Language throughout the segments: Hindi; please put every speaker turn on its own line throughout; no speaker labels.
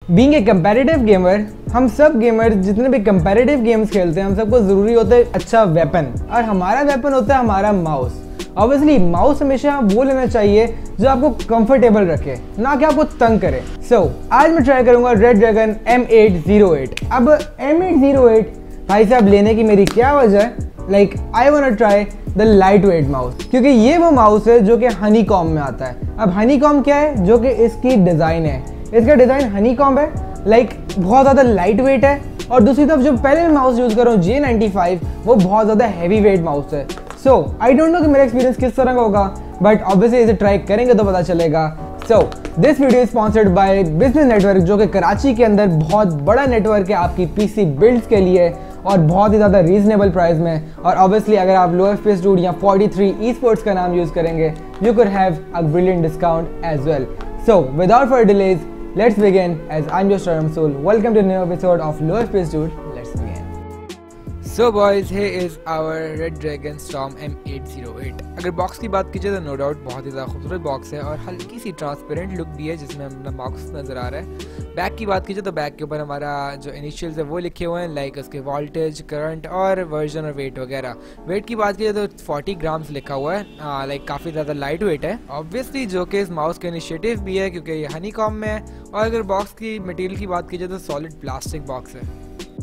बीइंग ए कंपैरेटिव गेमर, हम सब गेमर जितने भी कंपैरेटिव गेम्स खेलते हैं, हम सबको ज़रूरी होता है अच्छा वेपन, और हमारा वेपन होता है हमारा माउस। ऑब्वियसली माउस हमेशा वो लेना चाहिए जो आपको कंफर्टेबल रखे, ना कि आपको तंग करे। आज मैं ट्राई करूंगा रेड ड्रैगन M808। अब M808 भाई साहब लेने की मेरी क्या वजह है? I want to try the light weight mouse, क्योंकि ये वो माउस है जो कि हनीकॉम में आता है। अब हनीकॉम क्या है? जो कि इसकी डिज़ाइन है, इसका डिज़ाइन हनीकॉम है, बहुत ज़्यादा लाइट वेट है। और दूसरी तरफ जो पहले मैं माउस यूज़ कर रहा हूँ J95, वो बहुत ज़्यादा हैवी वेट माउस है। आई डोंट नो कि मेरा एक्सपीरियंस किस तरह का होगा, बट ऑब्वियसली इसे ट्राई करेंगे तो पता चलेगा। This video is sponsored by business network, जो कि कराची के अंदर बहुत बड़ा नेटवर्क है आपकी पीसी बिल्ड्स के लिए, और बहुत ही ज़्यादा रीजनेबल प्राइस में। और ऑब्वियसली अगर आप लो FPS डूड या 43 esports का नाम यूज़ करेंगे, you could have a brilliant discount as well. Without further delays, let's begin, as I'm your Shamsul. Welcome to a new episode of Low FPS Dude. Let's begin.
So boys, here is our Red Dragon Storm M808। अगर बॉक्स की बात कीजिए तो नो डाउट बहुत ही ज़्यादा खूबसूरत बॉक्स है और हल्की सी ट्रांसपेरेंट लुक भी है जिसमें अपना बॉक्स नज़र आ रहा है। बैक की बात कीजिए तो बैक के ऊपर हमारा जो इनिशियल्स है वो लिखे हुए हैं, उसके वोल्टेज, करंट और वर्जन और वेट वगैरह। वेट की बात कीजिए तो 40 ग्राम्स लिखा हुआ है, काफ़ी ज़्यादा लाइट वेट है ऑब्वियसली, जो कि इस माउस का इनिशिएटिव भी है क्योंकि ये हनीकॉम में है। और अगर बॉक्स की मटेरियल की बात कीजिए तो सॉलिड प्लास्टिक बॉक्स है।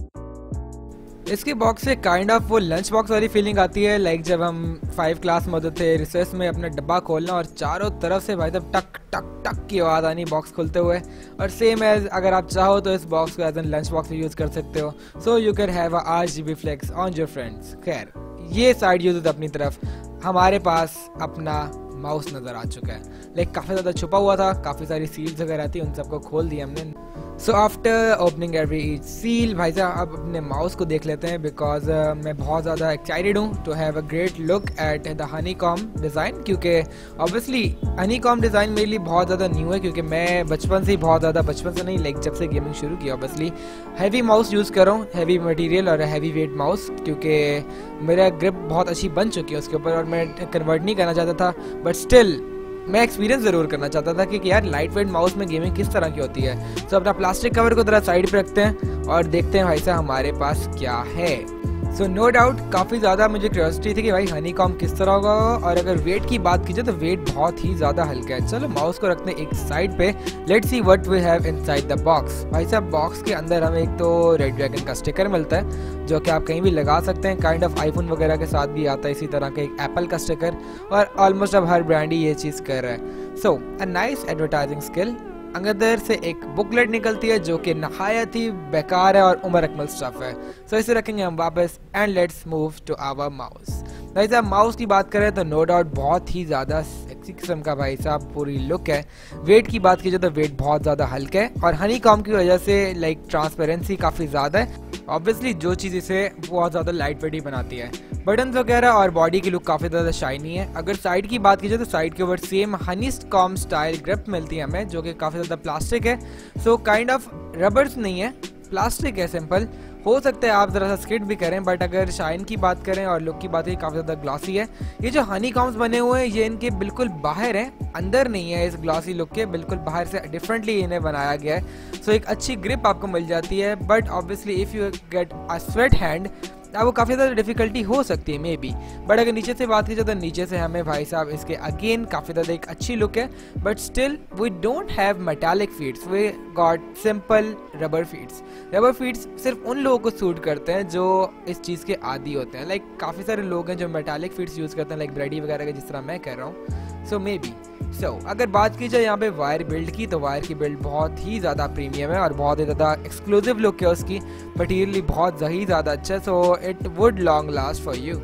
इसके बॉक्स से काइंड ऑफ वो लंच बॉक्स वाली फीलिंग आती है, जब हम 5 क्लास में होते थे, रिसर्च में अपना डब्बा खोलना और चारों तरफ से भाई साहब टक टक टक की आवाज़ आनी बॉक्स खोलते हुए। और सेम एज अगर आप चाहो तो इस बॉक्स को as an lunch box use कर सकते हो। So you can have a RGB flex on your friends. खैर, ये साइड यूज अपनी तरफ, हमारे पास अपना माउस नज़र आ चुका है। काफ़ी ज़्यादा छुपा हुआ था, काफ़ी सारी सील्स वगैरह थी, उन सबको खोल दिया हमने। So after opening every each seal, भाई साहब अब अपने माउस को देख लेते हैं, बिकॉज मैं बहुत ज़्यादा एक्साइटेड हूँ to have a great look at the honeycomb design, क्योंकि ऑब्वियसली हनीकॉम डिज़ाइन मेरे लिए बहुत ज़्यादा न्यू है, क्योंकि मैं बचपन से ही बहुत ज़्यादा, बचपन से नहीं जब से गेमिंग शुरू की ऑब्वियसली हैवी माउस यूज़ कर रहा हूँ, हैवी मटीरियल और हैवी वेट माउस, क्योंकि मेरा ग्रिप बहुत अच्छी बन चुकी है उसके ऊपर और मैं कन्वर्ट नहीं करना चाहता था, बट स्टिल मैं एक्सपीरियंस ज़रूर करना चाहता था कि यार लाइट वेट माउस में गेमिंग किस तरह की होती है। तो अपना प्लास्टिक कवर को थोड़ा साइड पे रखते हैं और देखते हैं भाई साहब हमारे पास क्या है। नो डाउट काफ़ी ज़्यादा मुझे क्यूरियोसिटी थी कि भाई हनीकॉम किस तरह होगा। और अगर वेट की बात कीजिए तो वेट बहुत ही ज़्यादा हल्का है। चलो माउस को रखते हैं एक साइड पे, let's see what we have inside the box. भाई साहब बॉक्स के अंदर हमें एक तो रेड ड्रैगन का स्टिकर मिलता है, जो कि आप कहीं भी लगा सकते हैं, काइंड ऑफ आईफोन वगैरह के साथ भी आता है इसी तरह का एक एप्पल का स्टिकर, और ऑलमोस्ट अब हर ब्रांड ही ये चीज़ कर रहा है। A nice advertising skill. अंदर से एक बुकलेट निकलती है जो कि नहायत ही बेकार है और उमर अकमल स्टफ है। इसे रखेंगे हम वापस and let's move to our mouse. भाई साहब माउस की बात करें तो नो डाउट बहुत ही ज़्यादा सेक्सी किस्म का भाई साहब पूरी लुक है। वेट की बात कीजिए तो वेट बहुत ज़्यादा हल्का है और हनीकॉम की वजह से ट्रांसपेरेंसी काफ़ी ज़्यादा है। ऑब्वियसली जो चीज़ इसे बहुत ज़्यादा लाइट वेट ही बनाती है। बटन्स वगैरह और बॉडी की लुक काफ़ी ज़्यादा शाइनी है। अगर साइड की बात कीजिए तो साइड के ऊपर सेम हनीकॉम स्टाइल ग्रिप मिलती है हमें, जो कि काफ़ी ज़्यादा प्लास्टिक है। काइंड ऑफ रबर्स नहीं है, प्लास्टिक है सिंपल। हो सकता है आप ज़रा सा स्किड भी करें, बट अगर शाइन की बात करें और लुक की बात करें काफ़ी ज़्यादा ग्लॉसी है। ये जो हनीकॉम्स बने हुए हैं ये इनके बिल्कुल बाहर हैं, अंदर नहीं है। इस ग्लॉसी लुक के बिल्कुल बाहर से डिफरेंटली इन्हें बनाया गया है। एक अच्छी ग्रिप आपको मिल जाती है, but obviously if you get a sweat hand वो काफ़ी ज़्यादा डिफिकल्टी हो सकती है मे बी। बट अगर नीचे से बात कीजिए तो नीचे से हमें भाई साहब इसके अगेन काफ़ी ज़्यादा एक अच्छी लुक है, but still we don't have metallic feets, we got simple rubber feets. Rubber feets सिर्फ उन लोगों को सूट करते हैं जो इस चीज़ के आदी होते हैं। काफ़ी सारे लोग हैं जो मेटालिक फीट्स यूज़ करते हैं, ब्रेडी वगैरह का, जिस तरह मैं कर रहा हूँ। मे बी अगर बात की जाए यहाँ पे वायर बिल्ड की, तो वायर की बिल्ड बहुत ही ज़्यादा प्रीमियम है और बहुत ही ज़्यादा एक्सक्लूसिव लुक है उसकी। मटीरियल बहुत ही ज़्यादा अच्छा है, it would long last for you.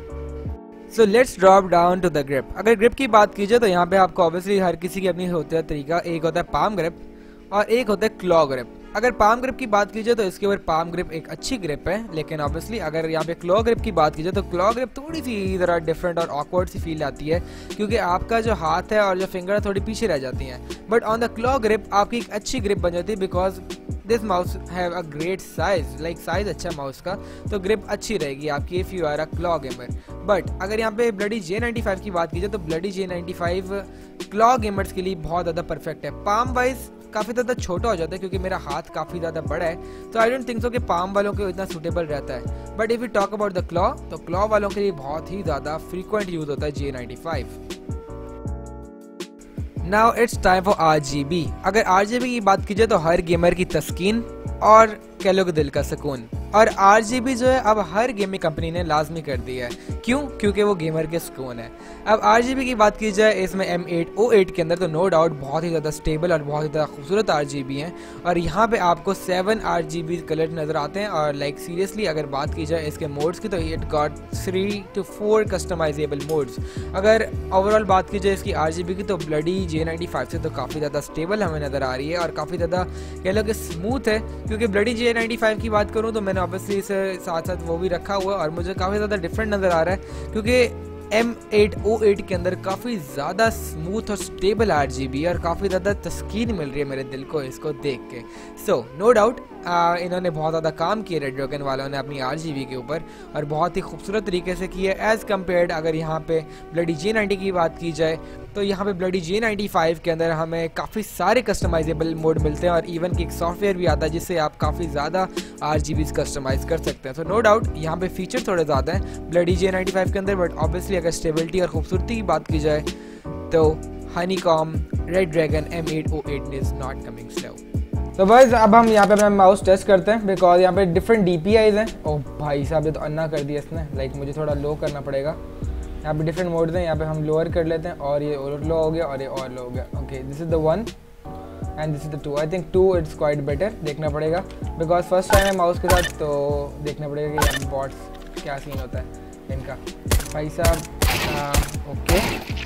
Let's drop down to the grip. अगर ग्रिप की बात कीजिए तो यहाँ पे आपको ऑब्वियसली हर किसी की अपनी होती है तरीका। एक होता है पाम ग्रिप और एक होता है क्लॉ ग्रिप। अगर पाम ग्रिप की बात कीजिए तो इसके ऊपर पाम ग्रिप एक अच्छी ग्रिप है, लेकिन ऑब्वियसली अगर यहाँ पे क्लॉ ग्रिप की बात कीजिए तो क्लॉ ग्रिप थोड़ी सी ज़रा डिफरेंट और ऑकवर्ड सी फील आती है, क्योंकि आपका जो हाथ है और जो फिंगर थोड़ी पीछे रह जाती हैं। But on the claw grip आपकी एक अच्छी ग्रिप बन जाती है, because this mouse have a great size, size अच्छा माउस का, तो ग्रिप अच्छी रहेगी आपकी if you are a claw gamer. But अगर यहाँ पे ब्लडी J95 की बात कीजिए तो ब्लडी J95 क्लॉ गेमर्स के लिए बहुत ज़्यादा परफेक्ट है। पाम वाइज काफ़ी ज़्यादा छोटा हो जाता है क्योंकि मेरा हाथ काफ़ी ज़्यादा बड़ा है, तो आई डोंट थिंक सो कि पाम वालों के इतना सूटेबल रहता है। But if you talk about the claw, तो क्लॉ वालों के लिए बहुत ही ज़्यादा फ्रीक्वेंट यूज़ होता है J95। Now it's time for RGB। अगर RGB की बात की जाए तो हर गेमर की तस्कीन और कह लो कि दिल का सुकून। और RGB जो है अब हर गेमिंग कंपनी ने लाजमी कर दिया है। क्यों? क्योंकि वो गेमर के सुकून है। अब RGB की बात की जाए इसमें M808 के अंदर तो नो डाउट बहुत ही ज़्यादा स्टेबल और बहुत ही ज़्यादा खूबसूरत RGB हैं। और यहाँ पे आपको 7 RGB कलर नज़र आते हैं। और लाइक सीरियसली अगर बात की जाए इसके मोड्स की तो it got 3 to 4 customizable modes. अगर ओवरऑल बात की जाए इसकी RGB की तो ब्लडी J95 से तो काफ़ी ज़्यादा स्टेबल हमें नज़र आ रही है और काफ़ी ज़्यादा कह लो कि स्मूथ है। क्योंकि ब्लडी J95 की बात करूँ तो मैंने ऑब्वियसली इसे साथ साथ वो भी रखा हुआ है और मुझे काफ़ी ज़्यादा डिफरेंट नज़र आ रहा है क्योंकि M808 के अंदर काफ़ी ज़्यादा स्मूथ और स्टेबल RGB और काफ़ी ज़्यादा तस्कीन मिल रही है मेरे दिल को इसको देख के। सो नो डाउट इन्होंने बहुत ज़्यादा काम किया रेड ड्रैगन वालों ने अपनी RGB के ऊपर और बहुत ही खूबसूरत तरीके से किया एज़ कम्पेयर्ड। अगर यहाँ पे ब्लडी J90 की बात की जाए तो यहाँ पे ब्लडी J95 के अंदर हमें काफ़ी सारे कस्टमाइजेबल मोड मिलते हैं और इवन कि एक सॉफ्टवेयर भी आता है जिससे आप काफ़ी ज़्यादा RGBs कस्टमाइज कर सकते हैं। तो नो डाउट यहाँ पे फीचर थोड़े ज़्यादा हैं ब्लडी J95 के अंदर, बट ऑब्वियसली अगर स्टेबिलिटी और खूबसूरती की बात की जाए तो honeycomb red dragon M808 is not coming slow.
तो बस अब हम यहाँ पे अपना माउस टेस्ट करते हैं बिकॉज यहाँ पे डिफरेंट DPIs हैं। ओह भाई साहब ये तो अन्ना कर दिया इसने, लाइक मुझे थोड़ा लो करना पड़ेगा। यहाँ पे डिफरेंट मोड्स हैं, यहाँ पे हम लोअर कर लेते हैं और ये और लो हो गया और ये और लो हो गया। Okay this is the 1 and this is the 2। I think 2 it's quite better. देखना पड़ेगा बिकॉज फर्स्ट टाइम है माउस के साथ, तो देखना पड़ेगा कि यहाँ बॉट्स क्या सीन होता है इनका। भाई साहब ओके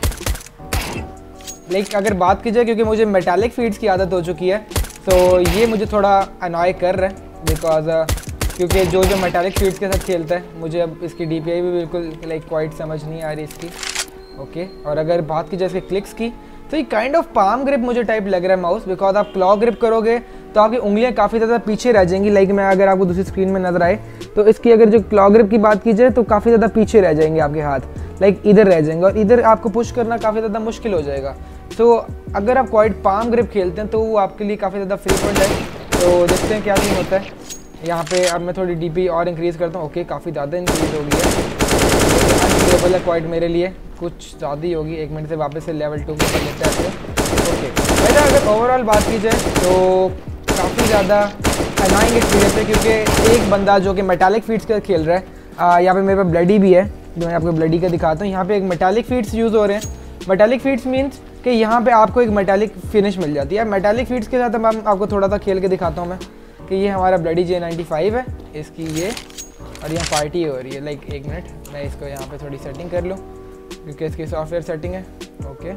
लाइक अगर बात की जाए क्योंकि मुझे मेटालिक फीड्स की आदत हो चुकी है तो ये मुझे थोड़ा अनॉय कर रहा है बिकॉज क्योंकि जो मेटालिक फीड्स के साथ खेलता है मुझे अब इसकी DPI भी बिल्कुल लाइक क्वाइट समझ नहीं आ रही इसकी। ओके और अगर बात की जाए इसके क्लिक्स की तो ये काइंड ऑफ पाम ग्रिप मुझे टाइप लग रहा है माउस, बिकॉज आप क्लॉ ग्रिप करोगे तो आपकी उंगलियां काफ़ी ज़्यादा पीछे रह जाएंगी। लाइक मैं अगर आपको दूसरी स्क्रीन में नजर आए तो इसकी अगर जो क्लॉ ग्रिप की बात की जाए तो काफ़ी ज़्यादा पीछे रह जाएंगे आपके हाथ, लाइक इधर रह जाएंगे और इधर आपको पुश करना काफ़ी ज़्यादा मुश्किल हो जाएगा। तो अगर आप क्वाइट पाम ग्रिप खेलते हैं तो वो आपके लिए काफ़ी ज़्यादा फ्रीक्वेंट है। तो देखते हैं क्या सीन होता है यहाँ पे। अब मैं थोड़ी DPI और इंक्रीज़ करता हूँ। ओके काफ़ी ज़्यादा इंक्रीज़ हो गई है, अनस्टेबल है क्वाइट मेरे लिए, कुछ ज़्यादा ही होगी। 1 मिनट से वापस से लेवल 2 पे लेते हैं। ओके वैसे अगर ओवरऑल बात की जाए तो काफ़ी ज़्यादा अनाइंग एक्सपीरियंस है क्योंकि एक बंदा जो कि मेटालिक फीड्स का खेल रहा है, यहाँ पे मेरे पास ब्लडी भी है जो मैं आपको ब्लडी का दिखाता हूँ। यहाँ पे एक मेटालिक फीड्स यूज़ हो रहे हैं। मेटालिक फीड्स मीन्स कि यहाँ पे आपको एक मेटालिक फिनिश मिल जाती है। मेटालिक फीड्स के साथ मैं आपको थोड़ा सा खेल के दिखाता हूँ मैं कि ये हमारा ब्लडी J95 है, इसकी ये और यहाँ पार्टी हो रही है। लाइक 1 मिनट मैं इसको यहाँ पे थोड़ी सेटिंग कर लूँ क्योंकि इसकी सॉफ्टवेयर सेटिंग है। ओके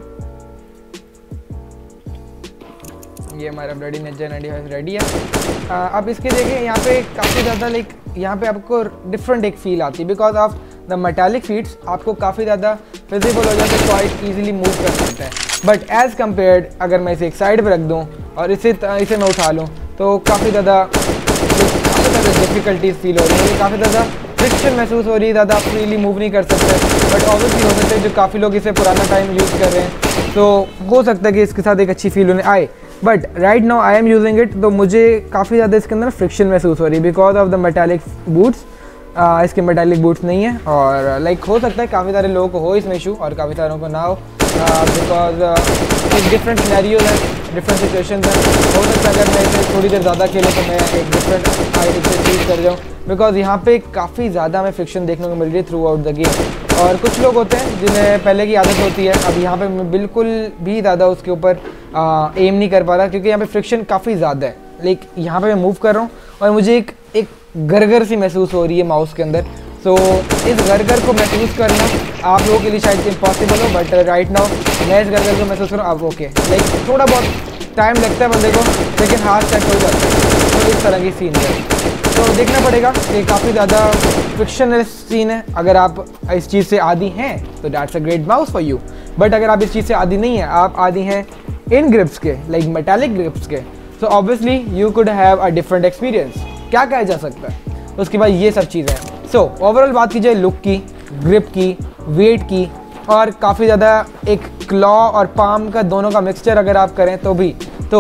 ये हमारा ब्लडी J95 रेडी है। अब इसके देखिए यहाँ पे काफ़ी ज़्यादा लाइक यहाँ पे आपको डिफरेंट एक फील आती है because of the metallic feeds आपको काफ़ी ज़्यादा फिजिबल हो जाते हैं, क्वाइट ईजिली मूव कर सकते हैं। बट एज़ कम्पेयर्ड अगर मैं इसे एक साइड पर रख दूँ और इसे मैं उठा लूँ तो काफ़ी ज़्यादा डिफ़िकल्टीज फील हो रही है, काफ़ी ज़्यादा फ्रिक्शन महसूस हो रही है, ज़्यादा फ्रीली मूव नहीं कर सकते। बट ऑब्वियसली हो सकता है जो काफ़ी लोग इसे पुराना टाइम यूज़ कर रहे हैं तो हो सकता है कि इसके साथ एक अच्छी फील होने आए। But right now I am using it तो मुझे काफ़ी ज़्यादा इसके अंदर फ्रिक्शन महसूस हो रही है because of the metallic boots. इसके मेटालिक बूट्स नहीं है और लाइक हो सकता है काफ़ी सारे लोगों को हो इसमें इशू और काफ़ी सारों को ना हो बिकॉज डिफरेंट सिनेरियोज हैं, डिफरेंट सिचुएशंस हैं। हो सकता है अगर मैं इसे थोड़ी देर ज़्यादा खेलूँ तो मैं एक डिफरेंट आइडिया से चीज़ कर जाऊँ बिकॉज यहाँ पे काफ़ी ज़्यादा हमें फ्रिक्शन देखने को मिल रही है थ्रू आउट द गेम। और कुछ लोग होते हैं जिन्हें पहले की आदत होती है, अब यहाँ पे मैं बिल्कुल भी ज़्यादा उसके ऊपर एम नहीं कर पा रहा क्योंकि यहाँ पे फ्रिक्शन काफ़ी ज़्यादा है। लाइक यहाँ पे मैं मूव कर रहा हूँ और मुझे एक गरगर सी महसूस हो रही है माउस के अंदर। सो इस गरगर को महसूस करना आप लोगों के लिए शायद इम्पॉसिबल हो, बट राइट नाउ मैं इस गरगर को महसूस करूँ। अब ओके लाइक थोड़ा बहुत टाइम लगता है बंदे को लेकिन हाथ सेट हो जाता है। तो इस तरह की सीन है, तो देखना पड़ेगा कि काफ़ी ज़्यादा फ्रिक्शनलेस सीन है। अगर आप इस चीज़ से आदी हैं तो that's a great mouse for you, but अगर आप इस चीज़ से आदी नहीं है, आप आदी हैं इन ग्रिप्स के, लाइक मेटालिक ग्रिप्स के, so obviously you could have a different experience. क्या कहा जा सकता है उसके बाद ये सब चीज़ें। सो ओवरऑल बात की जाए लुक की, ग्रिप की, वेट की और काफ़ी ज़्यादा एक क्लॉ और पाम का दोनों का मिक्सचर अगर आप करें तो भी, तो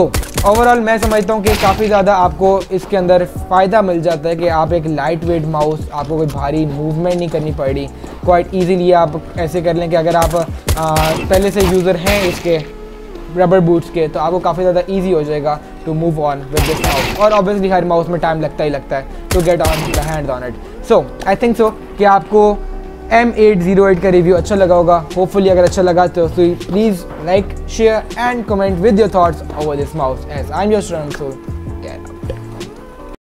ओवरऑल मैं समझता हूँ कि काफ़ी ज़्यादा आपको इसके अंदर फ़ायदा मिल जाता है कि आप एक लाइट वेट माउस, आपको कोई भारी मूवमेंट नहीं करनी पड़ी, क्वाइट ईजीली आप ऐसे कर लें कि अगर आप पहले से यूज़र हैं इसके रबर बूट्स के, तो आपको काफ़ी ज़्यादा ईजी हो जाएगा to move on with this mouse. और ऑब्वियसली हर माउस में टाइम लगता है to get on the hand on it. So I think so कि आपको M808 का रिव्यू अच्छा लगा होगा। होपफुली अगर अच्छा लगा तो please like, share and comment with your thoughts over this mouse, as I am your student. So